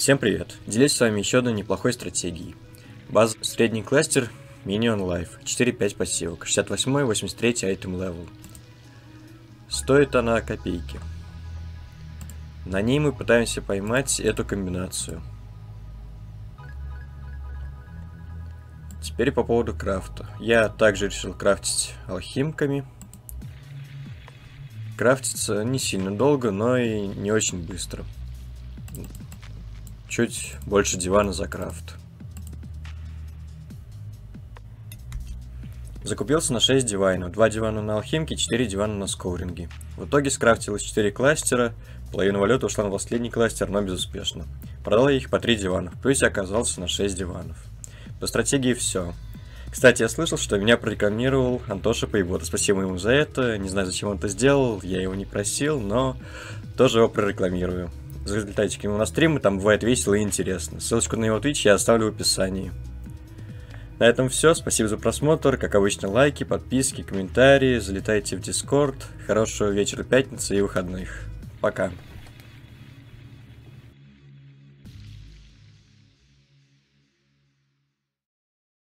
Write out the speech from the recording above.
Всем привет! Делюсь с вами еще одной неплохой стратегией. База средний кластер Minion Life, 4-5 пассивок, 68-83 айтем левел. Стоит она копейки. На ней мы пытаемся поймать эту комбинацию. Теперь по поводу крафта. Я также решил крафтить алхимками. Крафтится не сильно долго, но и не очень быстро. Чуть больше дивана за крафт. Закупился на 6 дивайнов. 2 дивана на алхимке, 4 дивана на скоуринге. В итоге скрафтилось 4 кластера. Половина валюты ушла на последний кластер, но безуспешно. Продал я их по 3 дивана. В плюсе оказался на 6 диванов. По стратегии все. Кстати, я слышал, что меня прорекламировал Антоша Пейбота. Спасибо ему за это. Не знаю, зачем он это сделал. Я его не просил, но тоже его прорекламирую. Залетайте к нему на стримы, там бывает весело и интересно. Ссылочку на его Twitch я оставлю в описании. На этом все. Спасибо за просмотр. Как обычно, лайки, подписки, комментарии. Залетайте в Discord. Хорошего вечера пятницы и выходных. Пока.